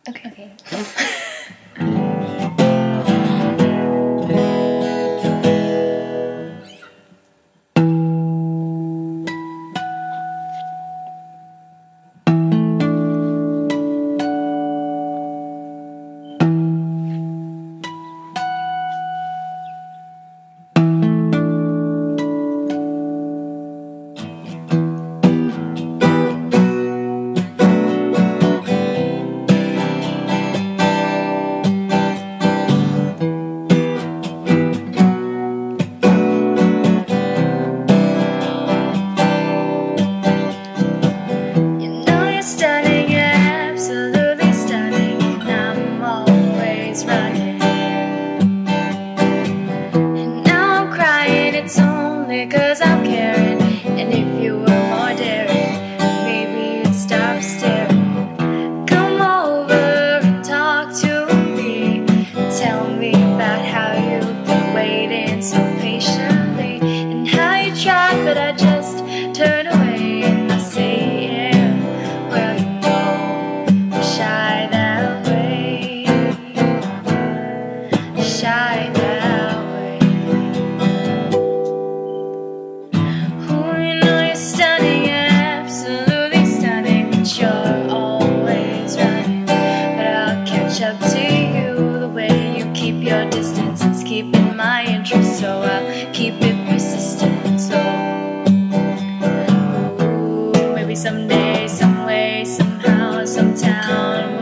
Okay. Cause I'm caring, and if you were more daring, maybe you'd stop staring. Come over and talk to me. Tell me about how you've been waiting so patiently, and how you tried, but I just turn away. And I say, yeah, well, you know, I'm shy that way. Shy that way. Up to you, the way you keep your distance is keeping my interest, so I'll keep it persistent. So, ooh, maybe someday, some way, somehow, sometime.